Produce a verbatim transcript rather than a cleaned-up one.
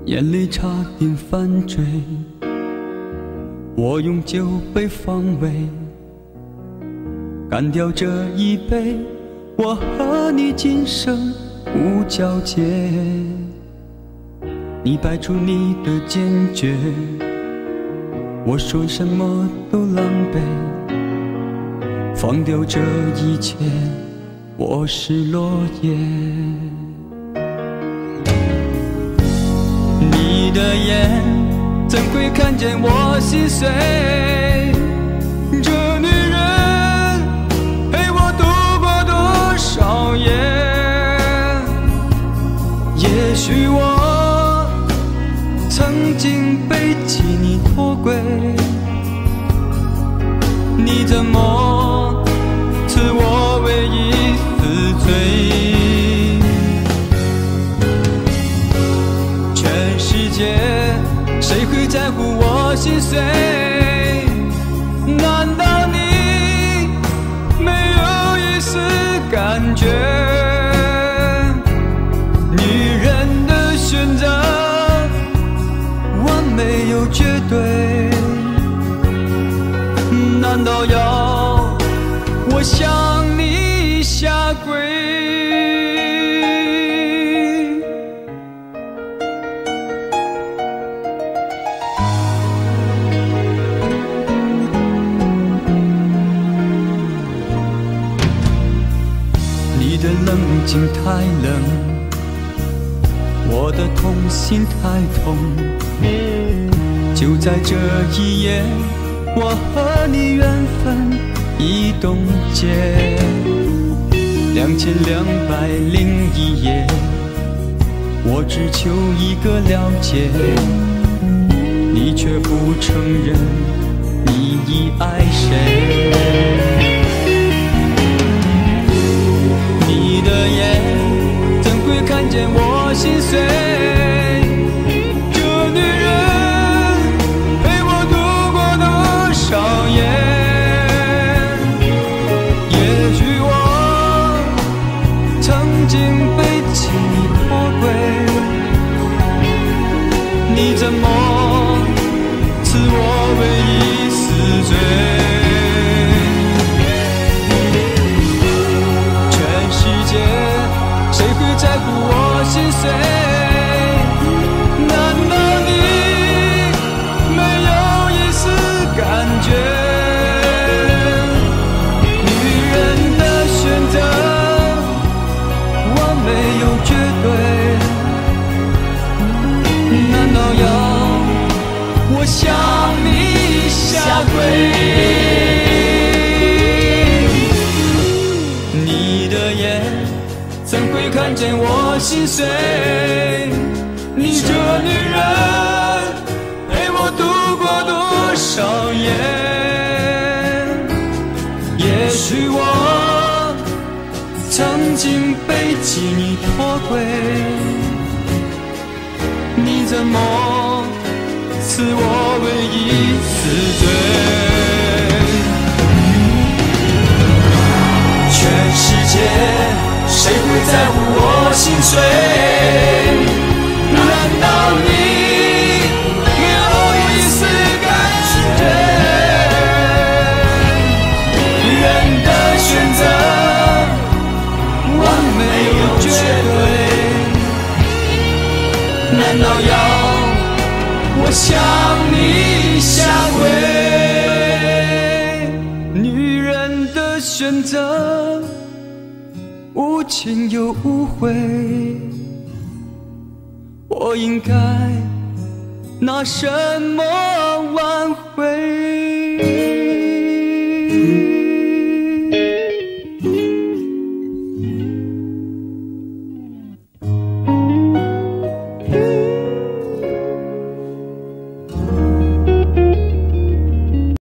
眼里差点犯罪，我用酒杯防卫，干掉这一杯，我和你今生无交界。你摆出你的坚决，我说什么都狼狈，放掉这一切，我是落叶。你的眼怎会看见我心碎？这女人陪我度过多少夜？也许我曾经背弃你脱轨，你怎么赐我唯一死罪？全世界谁会在乎我心碎？难道你没有一丝感觉？女人的选择完美又绝对，难道要我向你下跪？你的冷静太冷，我的痛心太痛，就在这一夜，我和你缘分已冻结。两千两百零一夜，我只求一个了解，你却不承认你已爱谁。你的眼怎会看见我心碎？这女人陪我度过多少夜？也许我曾经背弃你脱轨，你怎么赐我唯一死罪？谁会在乎我心碎？难道你没有一丝感觉？女人的选择完美又绝对，难道要我向你下跪？你的眼怎会看见我心碎？你这女人陪我度过多少夜？也许我曾经背弃你脱轨，你怎么赐我唯一死罪？全世界谁会在乎我心碎？难道你没有一丝感觉？人的选择完美又绝对，难道要我向你下跪？女人的选择无情又无悔，我应该拿什么挽回？